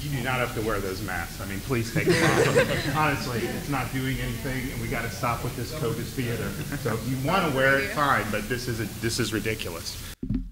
you do not have to wear those masks. I mean, please take them off. Honestly, it's not doing anything, and we got to stop with this COVID theater. So if you want to wear it, fine, but this is ridiculous.